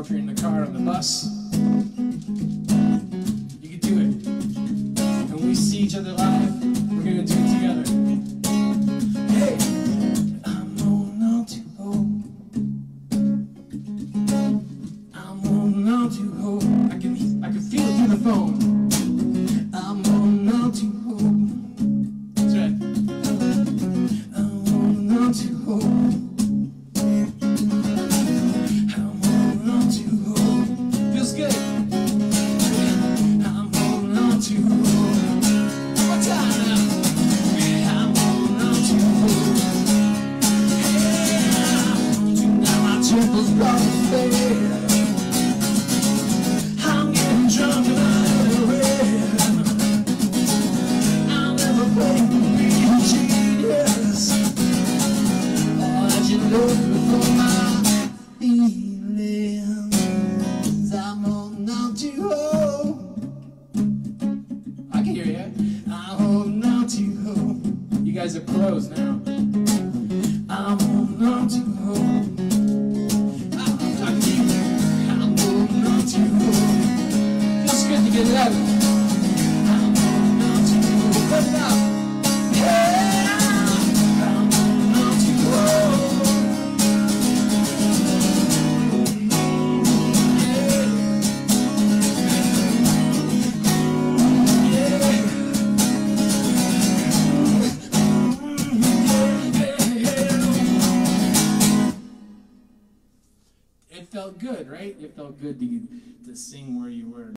if you're in the car or on the bus. You can do it. And when we see each other live, we're gonna do it together. Hey! I'm holding on to hope. I'm holding on to hope. I can feel it through the phone. I'm holding on to hope. That's right. I'm holding on to hope. I'm holding on to hope. Feels good. I'm holding on to hope. One more time now. I'm holding on to hope. Yeah. Now my temple's brought to fail. I'm getting drunk and I'm aware. I'll never play to be a genius. All that you know before my feelings. I'm holding on to hope. I can hear you. I'm holding on to hope. You guys are pros now. I'm holding on to hope. I'm holding on to hope. Feels good to get it out. I'm holding on to hope. Put it out. Yeah. I'm holding on to hope. It felt good, right? It felt good to sing where you were.